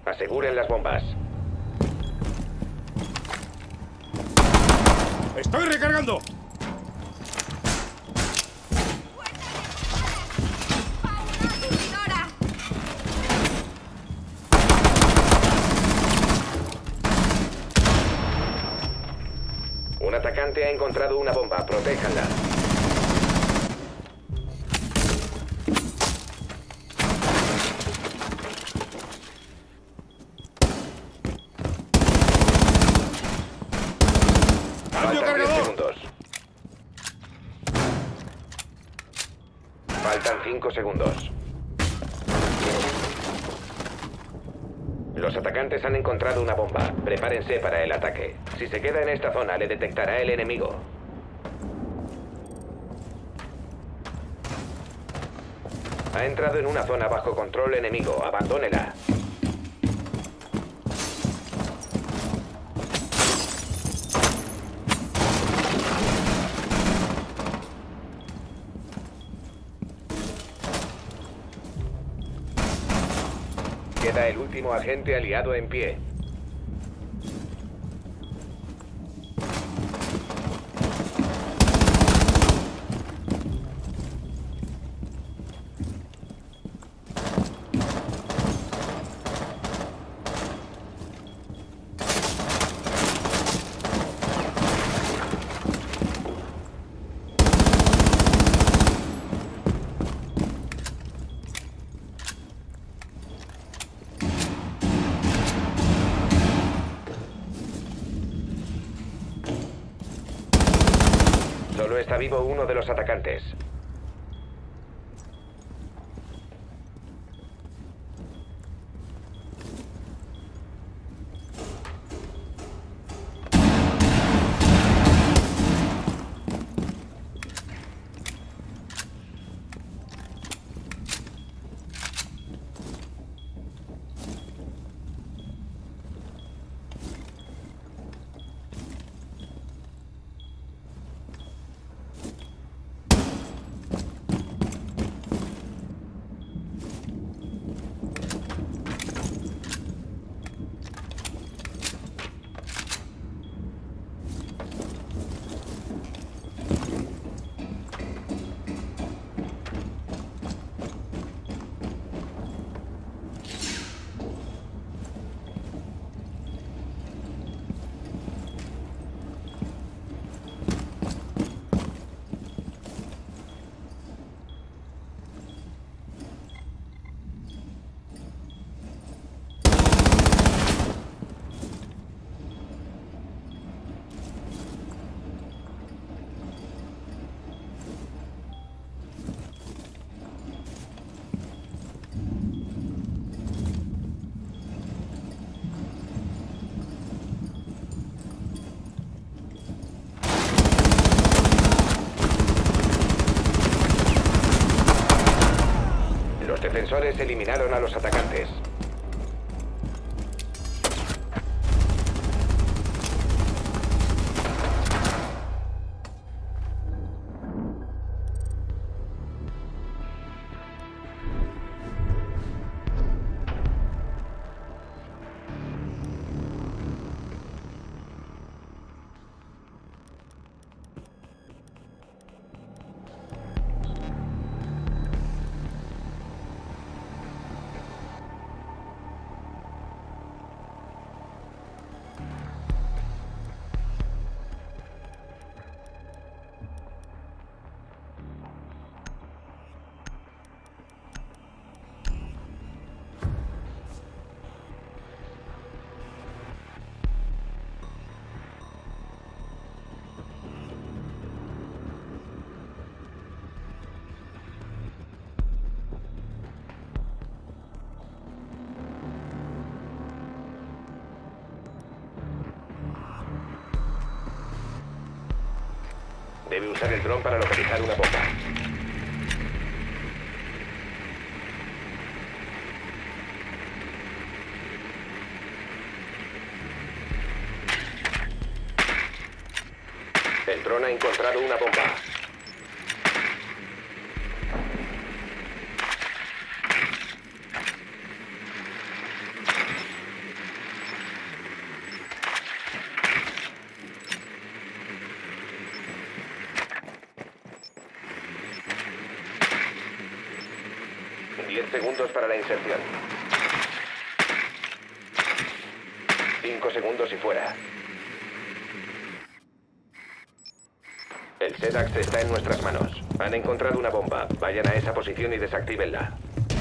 Aseguren las bombas. ¡Estoy recargando! Un atacante ha encontrado una bomba. Protéjanla. Faltan 10 segundos. Faltan 5 segundos. Los atacantes han encontrado una bomba. Prepárense para el ataque. Si se queda en esta zona, le detectará el enemigo. Ha entrado en una zona bajo control enemigo. Abandónela. Queda el último agente aliado en pie. Solo está vivo uno de los atacantes. Los defensores eliminaron a los atacantes. Debe usar el dron para localizar una bomba. El dron ha encontrado una bomba. segundos para la inserción. 5 segundos y fuera. El SEDAX está en nuestras manos. Han encontrado una bomba. Vayan a esa posición y desactívenla.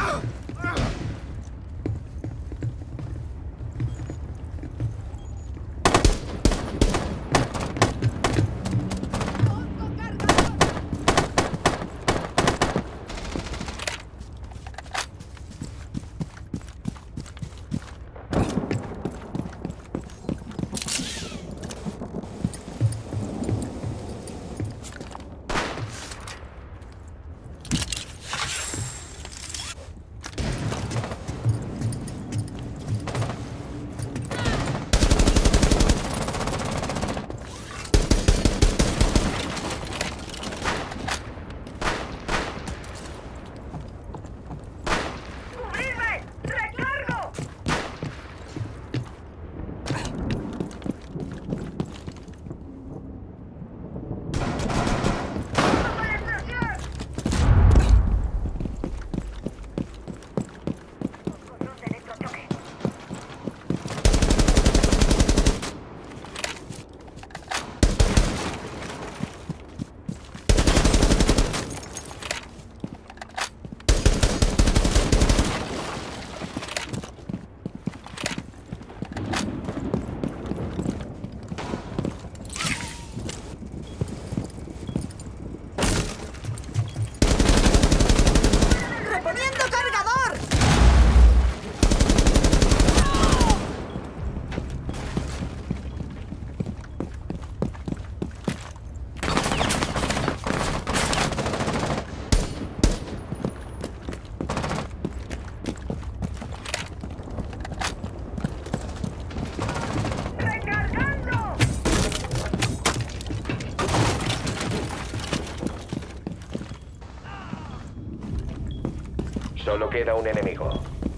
Solo queda un enemigo.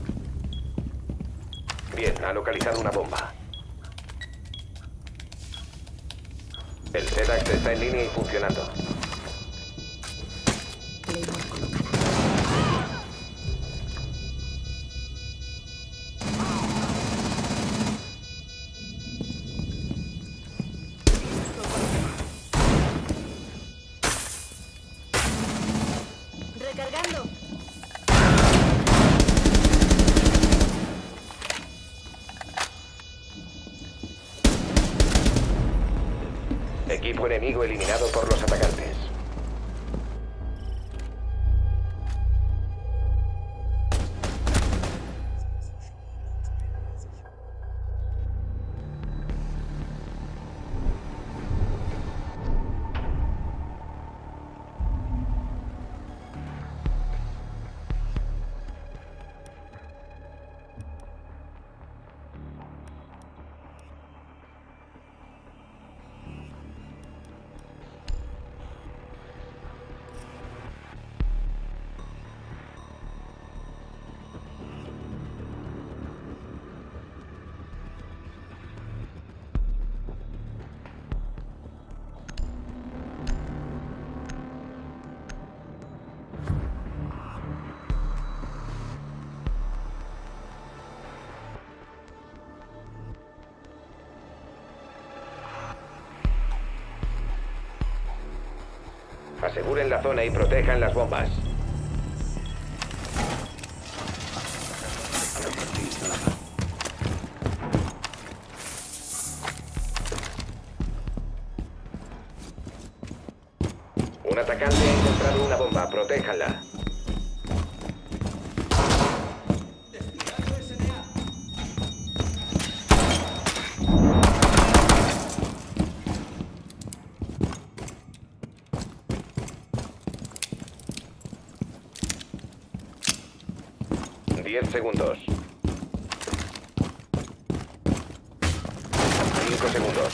Bien, ha localizado una bomba. El SEDAX está en línea y funcionando. Recargando. Equipo enemigo eliminado por los atacantes. Aseguren la zona y protejan las bombas. Un atacante ha encontrado una bomba. Protéjanla. Segundos. 5 segundos.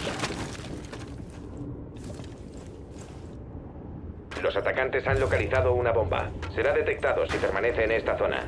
Los atacantes han localizado una bomba. Será detectado si permanece en esta zona.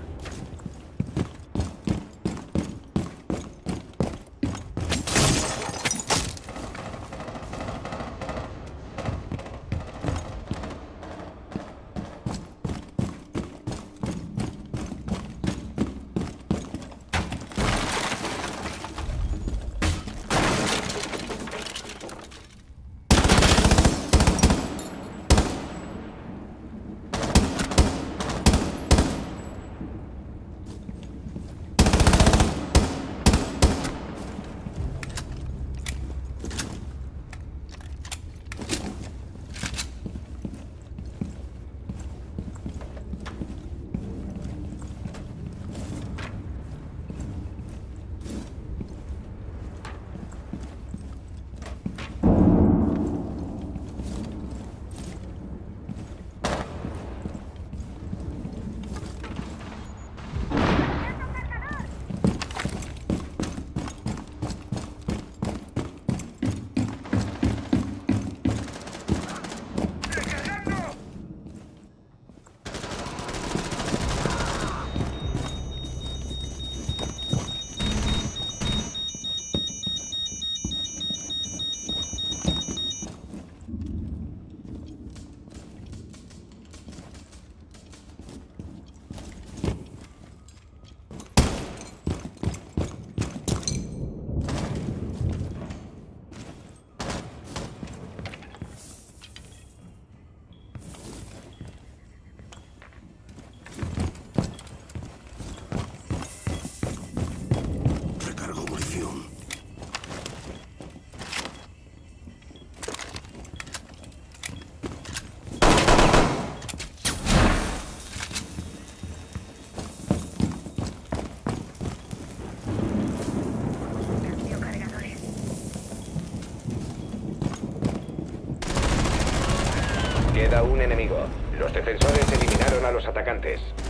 defensores eliminaron a los atacantes.